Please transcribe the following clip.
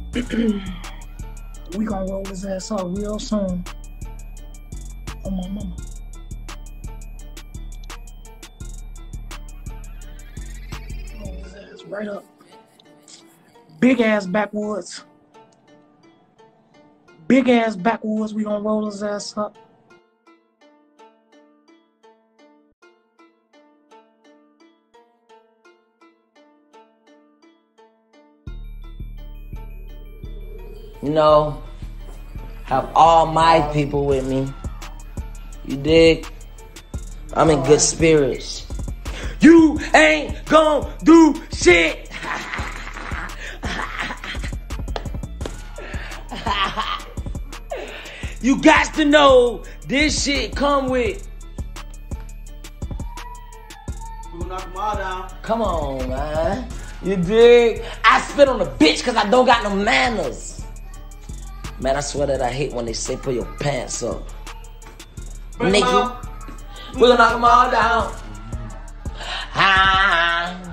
We gonna roll his ass up real soon. On my mama. Roll his ass right up. Big ass backwoods. Big ass backwoods. We gonna roll his ass up. You know, have all my people with me. You dig? I'm in good spirits. You ain't gon' do shit. You got to know this shit come with. We gonna knock them all down. Come on, man. You dig? I spit on a bitch because I don't got no manners. Man, I swear that I hate when they say pull your pants up. Bring 'em Nigga, out. we gonna knock them all down. Ah.